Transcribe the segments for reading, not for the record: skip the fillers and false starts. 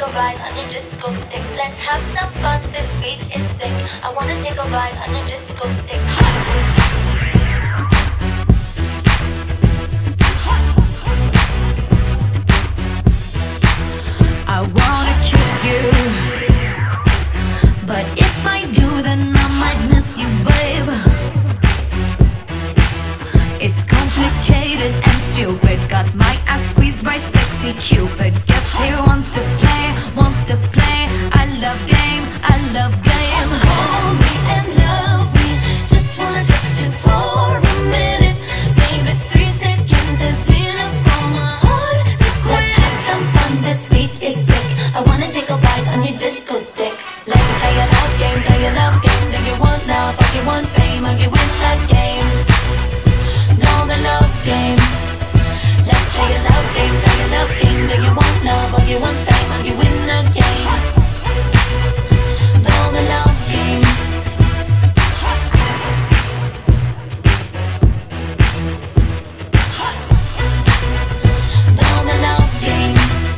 ride on your disco stick. Let's have some fun, this beat is sick. I wanna take a ride on your disco stick. I wanna kiss you, but if I do, then I might miss you, babe. It's complicated and stupid. Got my ass squeezed by sexy Cupid. Guess he wants to play, wants to play. I love game, I love game. Hold me and love me. Just wanna touch you for a minute. Maybe 3 seconds is enough for my heart to quit. Let's have some fun, this beat is sick. I wanna take a ride on your disco stick. Let's play a love game, play a love game. Do you want love or you want fame? Or you win the game? Know the love game. Let's play a love game, play a love game. Do you want love or you want fame? Or you win the game? Know the love game. Know the love game.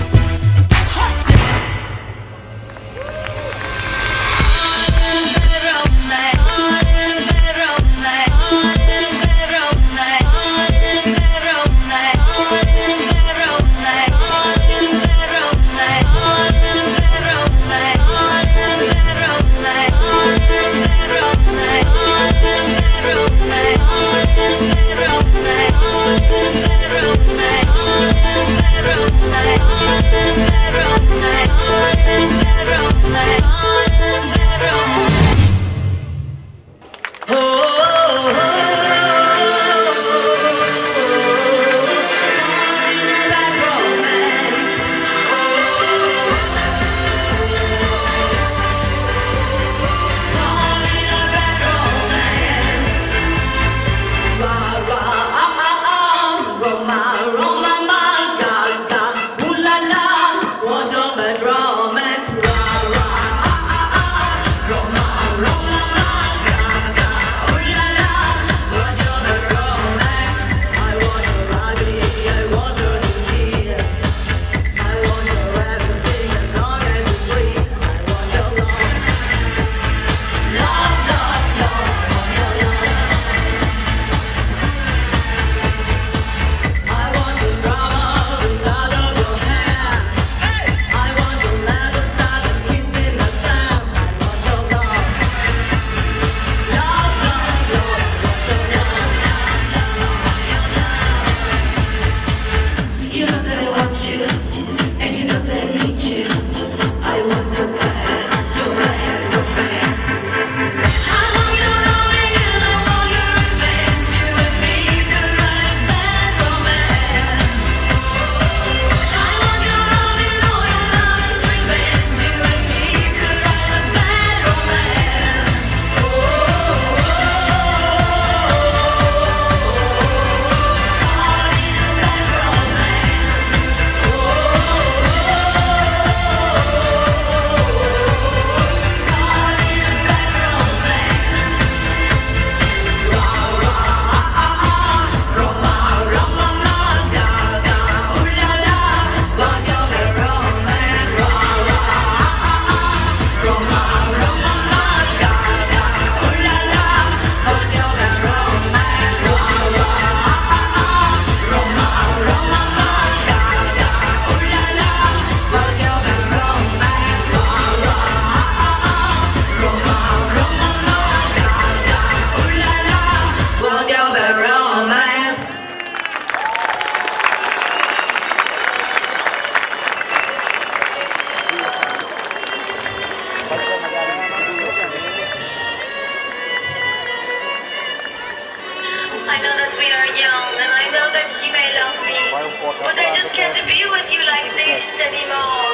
I know that we are young, and I know that you may love me, but I just can't be with you like this anymore.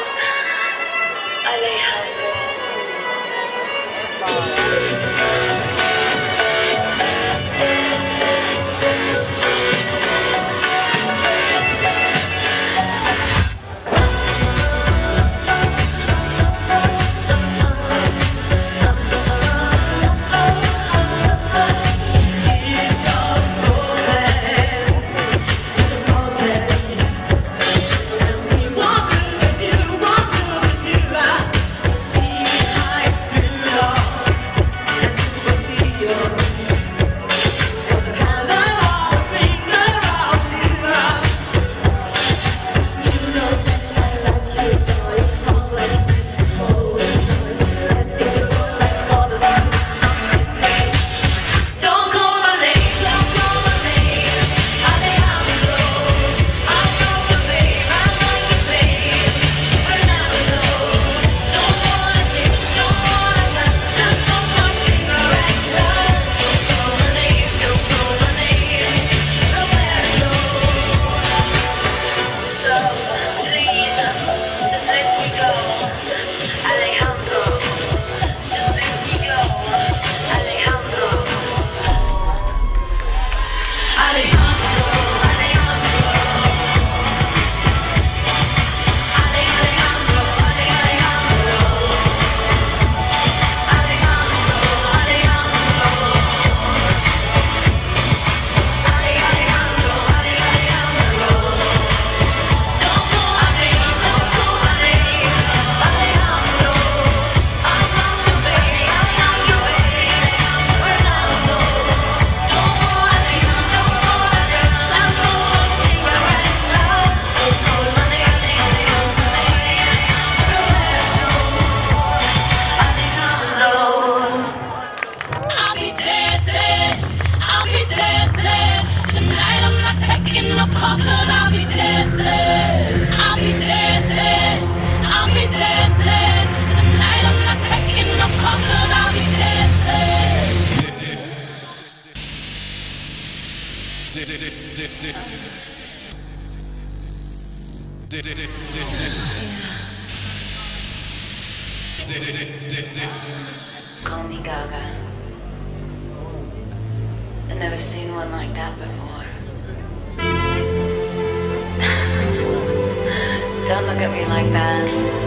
Alejandro. Call me Gaga. I've never seen one like that before. Don't look at me like that.